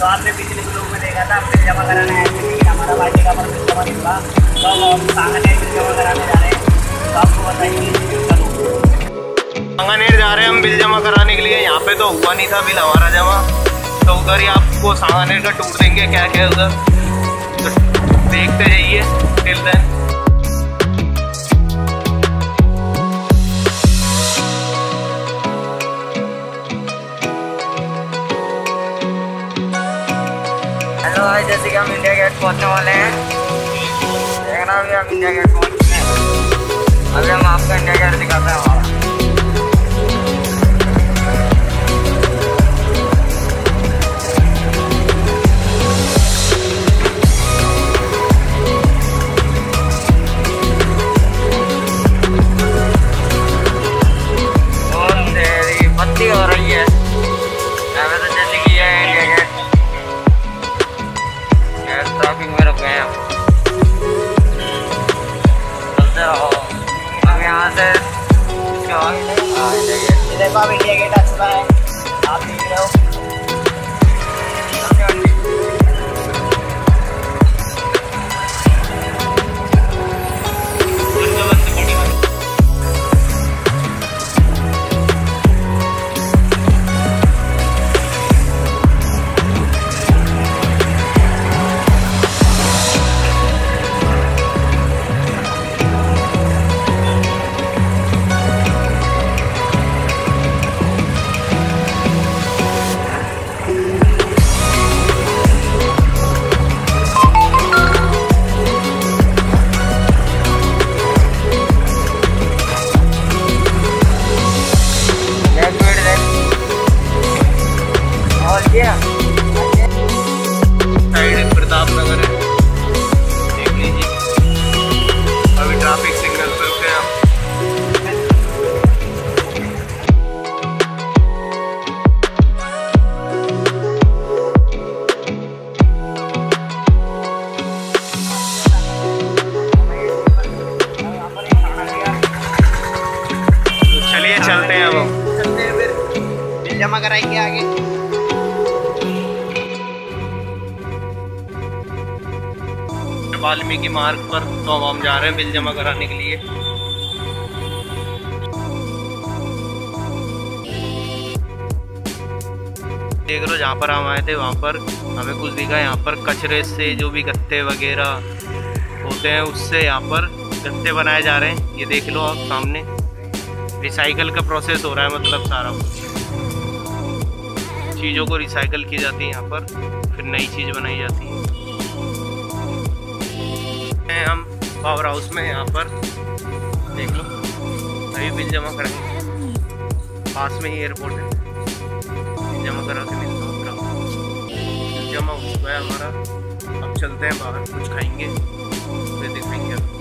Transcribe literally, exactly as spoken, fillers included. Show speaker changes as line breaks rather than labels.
तो आपने पिछले ब्लॉग में देखा था बिल जमा कराने आए थे, लेकिन हमारा भाई का पर बिल जमा नहीं हुआ, तो हम सांगनेर बिल जमा कराने जा रहे हैं। तो आपको बताइए,
सांगानेर जा रहे हैं हम बिल जमा कराने के लिए। यहाँ पे तो हुआ नहीं था बिल हमारा जमा, तो उधर ही आपको सांगानेर का टूर देंगे क्या क्या उधर, तो देखते जाइए। टिल देन
हेलो भाई, जैसे कि हम इंडिया गेट पहुंचने वाले हैं। देखना अभी हम इंडिया गेट पहुंच चुके हैं। अभी हम आपको इंडिया गेट दिखाते हैं हमारा। बत्ती हो रही है तो जैसे कि ये इंडिया गेट ट्रैफिक में रुक गए हैं। चलते रहो। अब यहाँ से इसके आगे देखो, अब इंडिया गेट आ चुका है, आप देख रहे हो।
साइड प्रताप नगर है, देख लीजिए। अभी ट्रैफिक सिग्नल पे रुके हैं हम। तो चलिए चलते हैं, अब
चलते हैं फिर बिल जमा कराएंगे आगे।
वाल्मीकि मार्ग पर तो हम जा रहे हैं बिल जमा कराने के लिए। देख लो, जहाँ पर हम आए थे वहाँ पर हमें कुछ दिखा। यहाँ पर कचरे से जो भी गत्ते वगैरह होते हैं उससे यहाँ पर गत्ते बनाए जा रहे हैं। ये देख लो आप सामने, रिसाइकल का प्रोसेस हो रहा है। मतलब सारा चीज़ों को रिसाइकल की जाती है यहाँ पर, फिर नई चीज़ बनाई जाती है। हम पावर हाउस में, यहाँ पर देख लो, अभी बिल जमा करेंगे। पास में ही एयरपोर्ट है, बिल जमा करा के मिलता हूँ। बिल जमा हो चुका है हमारा। अब चलते हैं बाहर, कुछ खाएंगे, फिर देखेंगे।